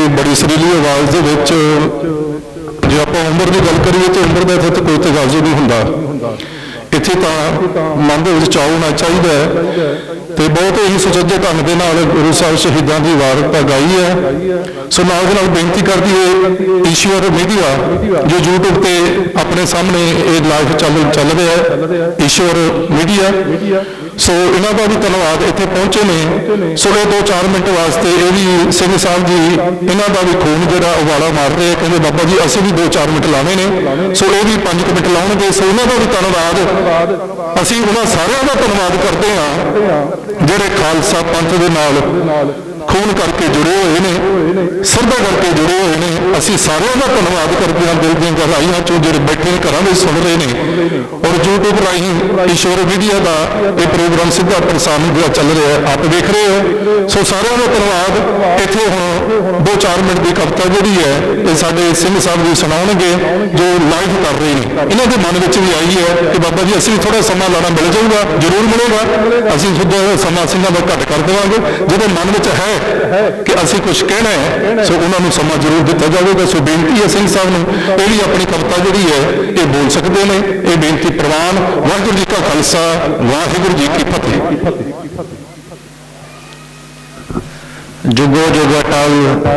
बड़ी सुरीली आवाज़ दे विच जे आपां उम्र की गल करिए तो उम्र का इत्थे कोई तगाज़ा नहीं हुंदा। इत्थे तां मन दे विच चाअ होना चाहिए तो बहुत ही सुचज्जे ढंग दे नाल गुरु साहब शहीदां की वारता गाई है। सो नाल दे नाल बेनती कर दईए ईश्वर मीडिया जो यूट्यूब पे अपने सामने ये लाइव चल रहा है, ईश्वर मीडिया, सो इन्हों का भी धन्यवाद। इतने पहुंचे ने सो 2-4 मिनट वास्ते ये भी सिंह साहब जी इन्हों का भी खून जो उबाला मार रहे हैं, कहते बाबा जी असीं भी 2-4 मिनट लाने ने, सो ये भी 5 मिनट लाउणगे। सो इन्हों का भी धन्यवाद। असीं उन्होंने सारिਆਂ का धन्यवाद करते हैं ਜਿਹੜੇ खालसा पंथ के नाल खून करके जुड़े हुए ने, श्रद्धा करके जुड़े हुए ने। असीं सारिਆਂ का धन्यवाद करते हैं दिल दी गहराइयां चों ਜਿਹੜੇ बैठे घरों में सुन रहे हैं और यूट्यूब राही ईश्वर मीडिया का ये प्रोग्राम सीधा प्रसारण जो चल रहा है आप देख रहे हो। सो सारिਆਂ का धन्यवाद। इत्थे हुण 2-4 मिनट की कविता जी है ये साडे सिंह साहब जी सुणाउणगे जो लाइव कर रहे हैं। इन्हों के मन में भी आई है कि बाबा जी असीं थोड़ा समा लाना मिल जाऊगा, जरूर मिलेगा। असीं थोड़ा समा सिंहां दा घट कर देवांगे। जो मन में है कि असीं कुछ कहना है सो उन्होंने समा जरूर दिता जाएगा। सो बेनती है सिंह साहब नूं ये भी अपनी कविता जी है ये बोल सकते हैं। ये बेनती प्रवान। वाहिगुरू जी का खालसा, वाहिगुरू जी की फतेह। जुगो जुग अटल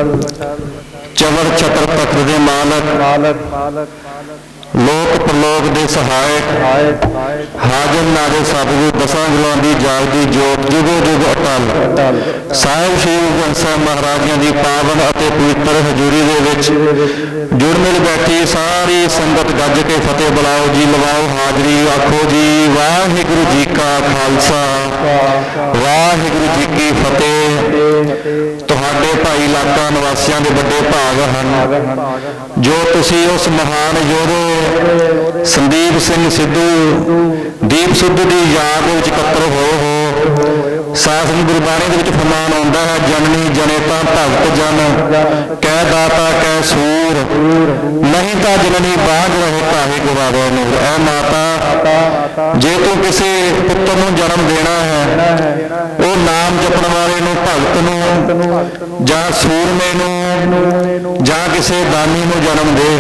चवर छतर तख्त दे मालक लोक प्रलोक दे सहायक हाजर नारे सतगुरु दसां गुलां दी जागदी जोत जुगो जुग अटल साहिब श्री गुरु साहिब महाराज की पावन और पवित्र हजूरी दे विच जुड़ मिल बैठी सारी संगत गज के फतेह बुलाओ जी, लवाओ हाजरी, आखो जी वाहिगुरू जी का खालसा, वाहिगुरू जी की फतेह। तुहाडे भाई इलाका निवासियों के बड़े भाग हैं जो तुसी उस महान योधे संदीप सिंह सिद्धू दीप सिद्धू की याद में इकट्ठे होए हो। शासन गुरबाणी के फरमान आता है जननी जनेता भगत जन कै दाता कै सूर नहीं तो जननी बांझ रहे काहे गवावे नूर। ऐ माता जे तू किसी पुत्र नूं जन्म देना है वो नाम जपण वाले नूं भगत नूं जां सूरमे नूं जां किसी दानी नूं जन्म दे।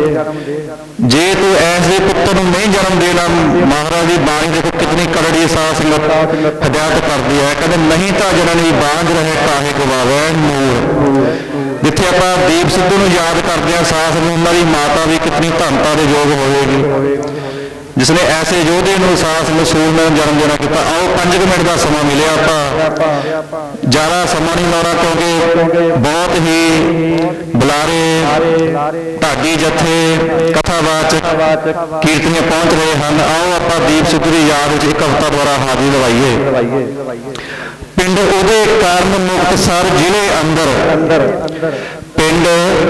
जे तू ऐसे पुत्र नूं नहीं जन्म देना, महाराज की बाणी देखो कितनी कड़ड़ी सास हदायत करती है, कहते नहीं तो जननी बांझ रहे काहे गवावे नूर। जिथे आप दीप सिद्धू नूं याद करते हैं सास नूं, उन्हां दी माता भी कितनी धनता दे योग होएगी जिसने ऐसे योधे नूं सास नूं सूरमे नूं जन्म देना किया। आओ 5 मिनट का समा मिले, आप ज़्यादा समा नहीं लाना क्योंकि बहुत ही बुलारे ढाडी जथे कथावाचक कीर्तनियां पहुँच रहे हैं। आओ आप दीप सिद्धू की याद एक कविता द्वारा हाजिरी लवाइए। पिंड उदे कारण मुक्तसर जिले अंदर पिंड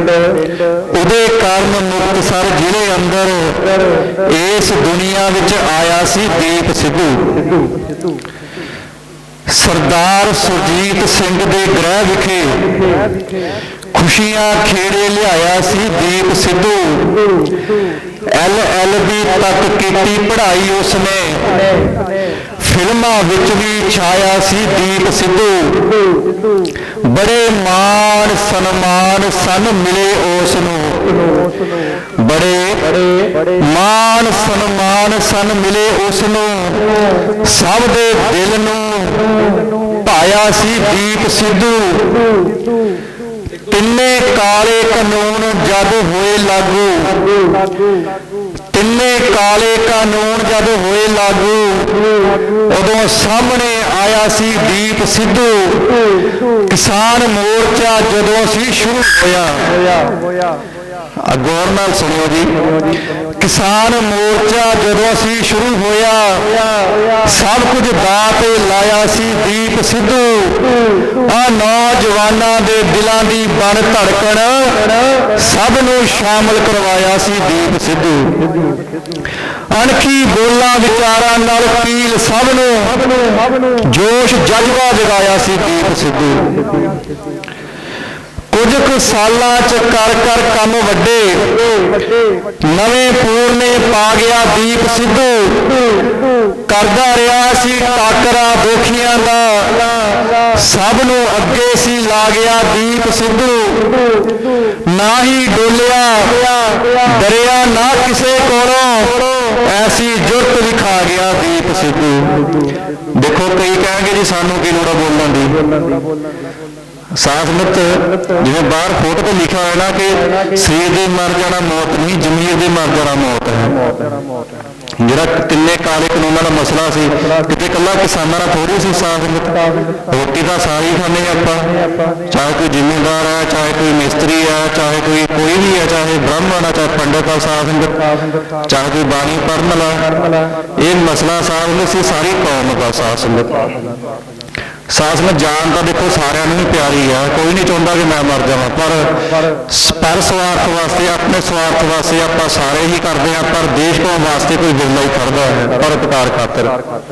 उदे कारण मुक्तसर जिले अंदर इस दुनिया विच आया सी दीप सिद्धू। सरदार सुरजीत सिंह दे गृह विखे खुशियां खेड़े लियाया सी दीप सिद्धू। LLB तक की पढ़ाई उसने, फिल्मां विच भी छाया सी दीप सिद्धू। बड़े मान सन्मान सन मिले उसनूं, बड़े मान सन्मान सन मिले उसनूं। सब दे दिल नूं भाया सी दीप सिद्धू। तिन्ने काले कानून जद होए लागू, तिन्ने काले कानून जद होए लागू, उदों सामने आया सी दीप सिद्धू। किसान मोर्चा जदों सी शुरू होया, गौर नाल सुनियो जी, किसान मोर्चा जदों सी शुरू होया, सब कुछ बात लाया सी दीप सिद्धू। आ नौजवानों के दिलों की बन धड़कन सब नूं शामिल करवाया सी दीप सिद्धू। अणखी बोलां विचारां नाल पील सब नूं जोश जज्बा जगाया सी दीप सिद्धू। कुछ कु सालां च कर कम वड्डे नवे पूरने पा गया दीप सिद्धू। करदा रहा सी टाकरा दोखियां दा, सब नूं अगे सी ला गया दीप सिद्धू, ना ही डोलिया डरिया ना किसे कोलों, ऐसी जुर्त दिखा गया दीप सिद्धू। देखो कई कहेंगे जी सानू की लोड़ बोलने दी, सासमत जिवें बाहर फोटो पर लिखा है ना कि शरीर दे मर जाना मौत नहीं, जमीर दे मर जाना मौत है। जिहड़ा तिन्ने काले कानूनां दा मसला सी किते कल्ला किसानां दा थोड़ी सी सासमत, रोटी तां सारी खाने आपां, चाहे कोई जिमींदार है, चाहे कोई मिस्त्री है, चाहे कोई भी है, चाहे ब्राह्मण है, चाहे पंडित है सासमत, चाहे कोई बाणी पढ़न वाला, ये मसला सासमत सी सारी कौम दा सासमत। सासमत जान तो देखो सारिਆਂ ਨੂੰ ही प्यारी है, कोई नहीं चाहता कि मैं मर जावां, पर स्वार्थ वास्ते अपने स्वार्थ वास्ते आप सारे ही करते हैं, पर देश कौम वास्ते कोई बिरला ही खड़दा है परोपकार खातर।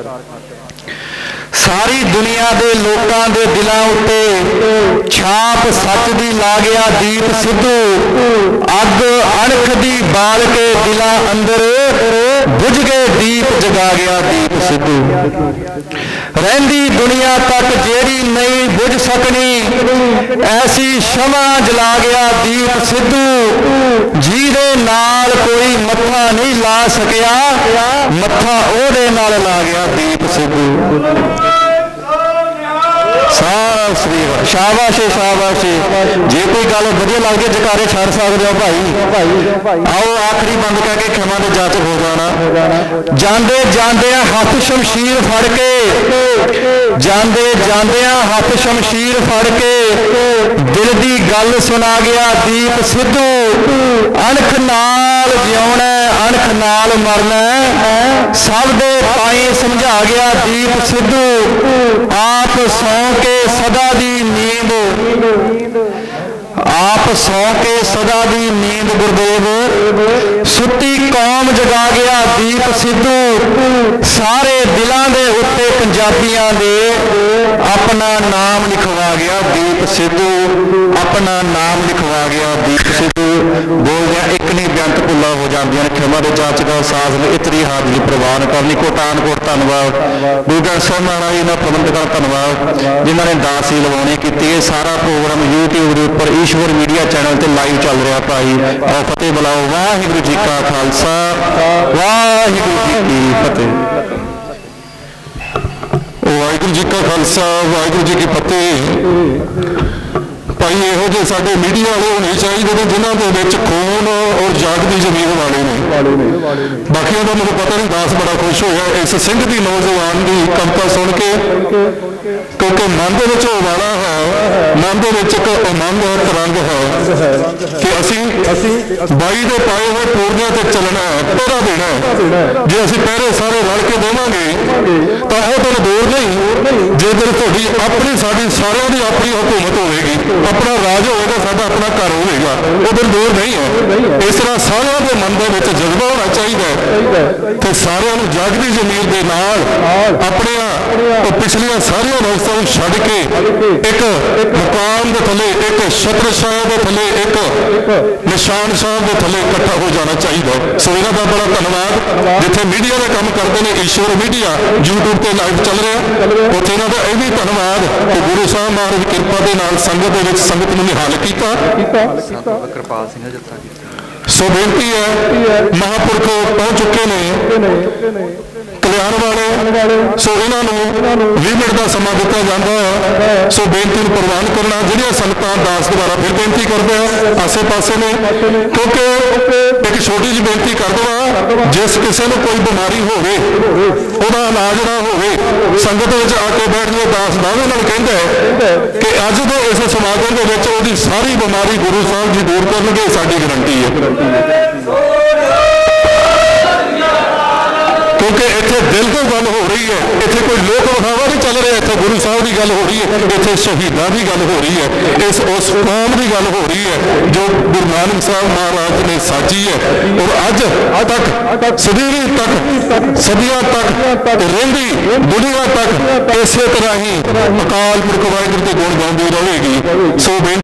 सारी दुनिया के लोगों के दिलों उत्ते छाप सच दी ला गया दीप सिद्धू, अग अणख दी बाल के दिलों अंदर बुझ गए दीप जगा गया दीप सिद्धू। रहिंदी दुनिया तक जेड़ी नहीं बुझ सकनी, ऐसी शमा जला गया दीप सिद्धू, जिहदे नाल कोई मत्था नहीं ला सकिया, मत्था ओहदे नाल ला गया दीप सिद्धू। शाबाश शाबाश, जे कोई गल वधिया लगदी जकारे छड़ सकदे हो भाई। आओ आखिरी बंद करके खमा दे जाच हो जाना। जांदे जांदे हथ शमशीर फड़ के, जांदे जांदे हथ शमशीर फड़ के, दिल दी गल सुना गया दीप सिद्धू, अणख नाल जिउणा अणख नाल मरना, सब दे पाए समझा गया दीप सिद्धू, आप सौ के सदा दी नींद, आप सौ के सदा दी नींद गुरदेव, सुती कौम जगा गया दीप सिद्धू, सारे दिलों के उत्ते पंजाबियों दे अपना नाम लिखवा गया दीप सिद्धू, अपना नाम लिखवा गया दीप सिद्धू। बोलदे एक नहीं बेअंत भुल्लां हो जांदियां ने, खिमा दे जाच दा साथ ने इतनी हाजरी प्रवान करनी। कोटानकोट धन्नवाद गुरु ग्रंथ ਸਾਹਿਬ महाराज जी का प्रबंधकों का धन्नवाद जिन्होंने दासी लवानी की। सारा प्रोग्राम यूट्यूब के उपर ईश्वर मीडिया चैनल पर लाइव चल रहा भाई। और फतेह बुलाओ। वाहिगुरू जी का खालसा वाहिगुरू जी की फतेह। वाहिगुरू जी का खालसा वाहिगुरू जी की फतेह। भाई इहो जे साडे मीडिया वाले होने चाहिए ने जिन्हों के खून और जागती जमीन वाले ने। बाकियों का मुझे पता नहीं, दास बड़ा खुश होया इस सिंह की नौजवान की कविता सुन के, क्योंकि मन के उबाला है, मन के एक उमंग है, तरंग है कि असी बाई के पाए हुए पूर्णिया से चलना है, पहरा देना है। जे असी पहरे सारे रल के देवांगे तो वह दिन दूर नहीं, जे दिन थोड़ी अपनी साड़ी सारिਆਂ की अपनी हुकूमत होगी, अपना राज होगा, साਡਾ अपना घर होगा, वो दिन दूर नहीं है। इस तरह सारिਆਂ के मन के जज्बा होना चाहिए कि सारिਆਂ ਨੂੰ जागती जमीर के नाल अपने पिछलियां सारिया व्यवस्था छड्ड के एक मुकाम के थले, एक छत्र शाह के थले, एक निशान शाह के थले इकट्ठा हो जाना चाहिए। सो इन्हां दा बड़ा धन्यवाद। जिथे मीडिया का काम करते हैं, ईश्वर मीडिया यूट्यूब पर लाइव चल रहा, उत्थे इन्हां दा यह भी धन्यवाद कि गुरु साहब महाराज की कृपा के नाल संगत दे विच संगत नूं निहाल कीता। कृपाल सिंह जत्था सो बेनती है, महापुरख पहुंच चुके ने कल्याण वाले। सो इन्होंने 20 मिनट का समा दिता जाता है। सो बेनती प्रवान करना ਜਿਹੜੀਆਂ संगतां दास द्वारा फिर बेनती करते हैं आसे पासे ने, क्योंकि एक छोटी जी बेनती कर देवा, जिस किसी को कोई बीमारी होवे ਉਹਦਾ इलाज ना होवे, संगत में आके बैठ के दास दावे नाल कहंदा है कि अज दे इस समागम के विच ਉਹਦੀ सारी बीमारी गुरु साहब जी दूर करनगे, साडी गारंटी है। क्योंकि इतने दिल की गल हो रही है, इतने कोई लोक विखावा नहीं चल रहा, इतने गुरु साहब की गल हो रही है, इतने शहीदों की गल हो रही है, इस उस कौम की गल हो रही है जो गुरु नानक साहब महाराज ने साजी है। और अज तक सदीवी तक सदियों तक रही दुनिया तक इस तरह ही अकाल पुरख वाहिगुरू के गुण गाती रहेगी। सो